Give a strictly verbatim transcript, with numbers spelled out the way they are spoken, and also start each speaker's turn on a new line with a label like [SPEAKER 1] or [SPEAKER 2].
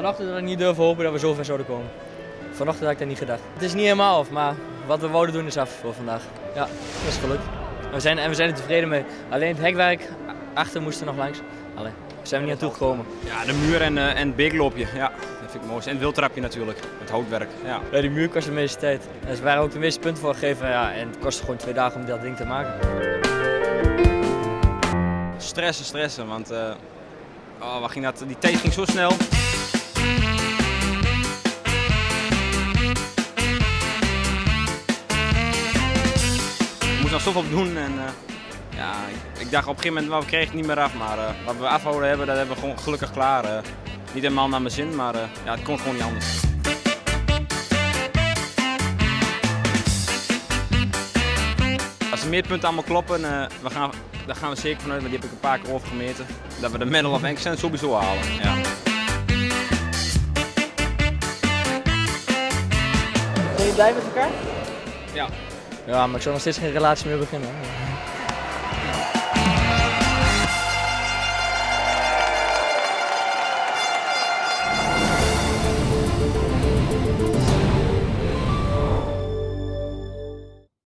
[SPEAKER 1] Vanochtend had ik niet durven hopen dat we zo ver zouden komen. Vanochtend had ik dat niet gedacht. Het is niet helemaal af, maar wat we wouden doen is af voor vandaag. Ja, dat is gelukt. We zijn, en we zijn er tevreden mee. Alleen het hekwerk achter moesten nog langs. Alleen, we zijn er niet aan toegekomen.
[SPEAKER 2] Ja, de muur en, uh, en het beekloopje, ja, dat vind ik mooi. En het wildtrapje natuurlijk, het houtwerk. Ja.
[SPEAKER 1] Ja, die muur kost de meeste tijd. En ze waren ook de meeste punten voor gegeven. Ja, en het kostte gewoon twee dagen om dat ding te maken.
[SPEAKER 2] Stressen, stressen, want uh, oh, wat ging dat? Die tijd ging zo snel. We moesten nog zoveel doen en uh, ja, ik, ik dacht op een gegeven moment, well, we kregen het niet meer af, maar uh, wat we afhouden hebben, dat hebben we gewoon gelukkig klaar. Uh, niet helemaal naar mijn zin, maar uh, ja, het kon gewoon niet anders. Als de meetpunten allemaal kloppen, uh, we gaan, daar gaan we zeker vanuit, want die heb ik een paar keer overgemeten, dat we de medal of excellence sowieso halen. Ja.
[SPEAKER 1] Ben je blij met elkaar?
[SPEAKER 2] Ja.
[SPEAKER 1] Ja, maar ik zou nog steeds geen relatie meer beginnen.